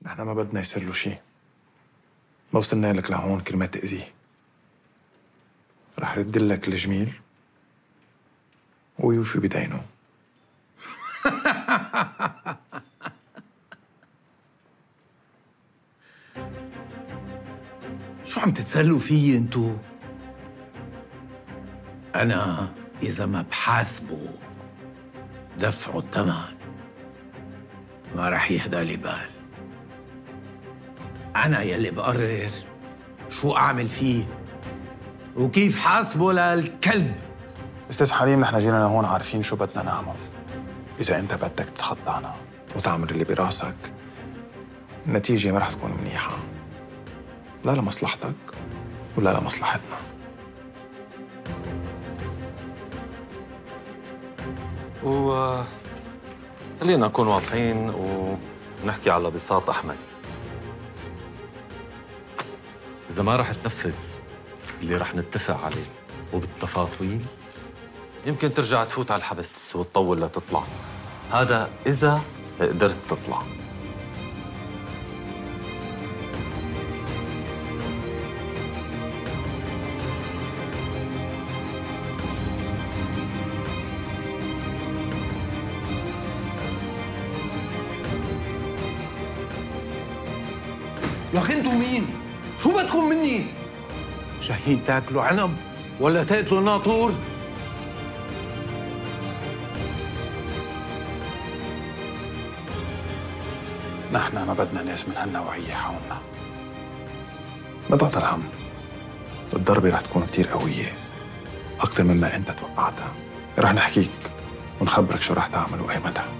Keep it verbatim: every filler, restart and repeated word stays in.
نحن ما بدنا يصير له شيء. ما وصلنا لك لهون كرمال تأذيه. رح رد لك الجميل ويوفي بدينه. شو عم تتسلوا فيي انتو؟ أنا إذا ما بحاسبه دفعوا الثمن ما رح يهدى لي بال. أنا يلي بقرر شو أعمل فيه وكيف حاسبه للكلب. استاذ حليم، نحن جينا لهون عارفين شو بدنا نعمل. إذا أنت بدك تتخطانا وتعمل اللي براسك، النتيجة ما رح تكون منيحة، لا لمصلحتك ولا لمصلحتنا. و خلينا نكون واضحين ونحكي على بساط أحمدي. إذا ما رح تنفذ اللي رح نتفق عليه وبالتفاصيل، يمكن ترجع تفوت على الحبس وتطول لتطلع. هذا إذا قدرت تطلع. لك انتو مين؟ شو بدكم مني؟ جايين تاكلوا عنب ولا تقتلوا ناطور؟ نحن ما بدنا ناس من هالنوعية حولنا. ما تعطي الهم، الضربة رح تكون كتير قوية، أكثر مما أنت توقعتها. رح نحكيك ونخبرك شو رح تعمل وأي متى.